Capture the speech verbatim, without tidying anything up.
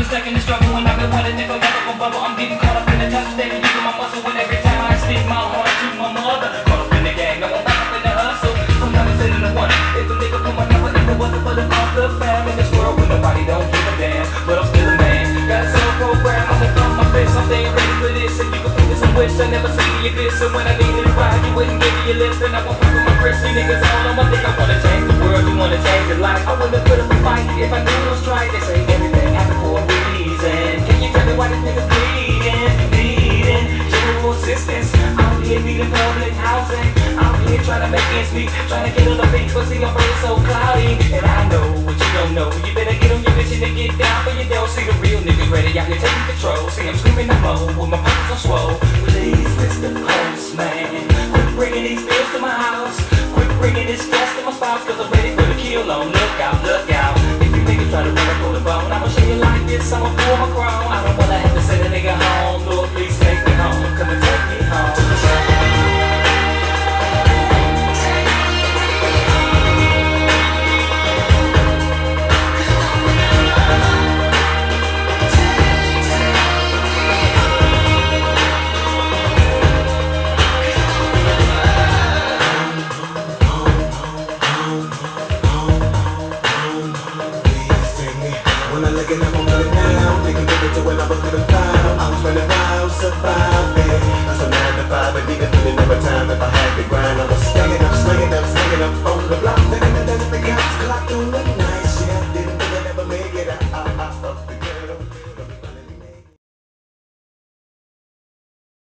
stuck in the struggle and I've been wondering if I'm ever gonna bubble. I'm getting caught up in the touch steady using my muscle and every time I stick my heart to my mother. Caught up in the gang, no I'm back up in the hustle. I'm never sitting the one. If a nigga put my number if it wasn't for the love the fam in this world where nobody don't give a damn, but I'm still a man. Got a soul program, I'ma thumb my fist. I'm staying ready for this, and you can put this in wish. I never see the abyss, and when I needed a ride, you wouldn't give me your lips, and I won't fuck with my wrist. You niggas all on my dick. I wanna change the world, you wanna change your life. I wouldn't put up a fight if I knew it was right. They say everything happened for a reason. Can you tell me why this nigga's bleeding, bleeding? General assistance, out here needing public housing. Out here trying to make ends meet, trying to get on the beach, but see I'm feeling so cloudy. And I know what you don't know. You better get on your mission and get down for your dough. See the real niggas ready out here taking control. See I'm screaming no more with my pockets on swole. Please, Mister Postman, quit bringing these bills to my house. Quit bringing this.